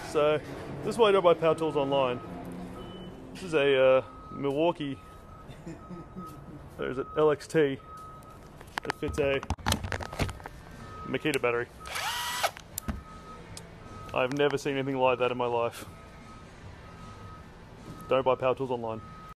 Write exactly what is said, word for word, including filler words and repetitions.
So this is why I don't buy power tools online. This is a uh, Milwaukee, there's an L X T that fits a Makita battery. I've never seen anything like that in my life. Don't buy power tools online.